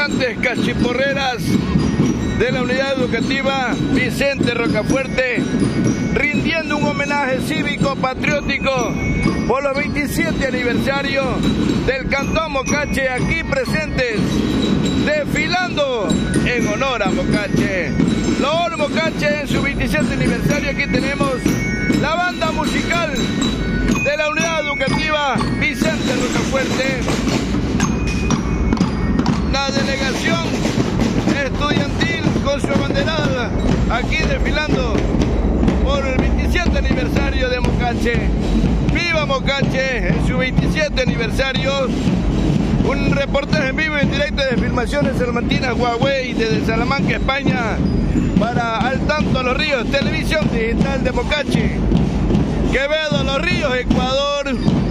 elegantes cachiporreras de la unidad educativa Vicente Rocafuerte, rindiendo un homenaje cívico-patriótico por los 27 aniversarios del Cantón Mocache, aquí presentes, desfilando en honor a Mocache. Loor Mocache en su 27 aniversario. Aquí tenemos la banda musical de la unidad educativa Vicente Rocafuerte, la delegación estudiantil con su abanderada aquí desfilando por el 27 aniversario de Mocache. ¡Viva Mocache en su 27 aniversario! Un reportaje en vivo y en directo de Filmaciones Salmantinas Huawei desde Salamanca, España, para Al Tanto a los Ríos, televisión digital de Mocache. Quevedo, Los Ríos, Ecuador.